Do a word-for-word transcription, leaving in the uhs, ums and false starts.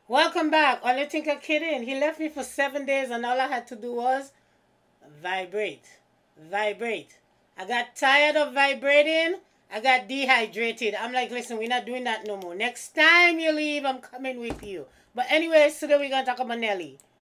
Welcome back. All you think I'm kidding? He left me for seven days and all I had to do was vibrate. Vibrate. I got tired of vibrating. I got dehydrated. I'm like, listen, we're not doing that no more. Next time you leave, I'm coming with you. But anyways, today we're going to talk about Nelly.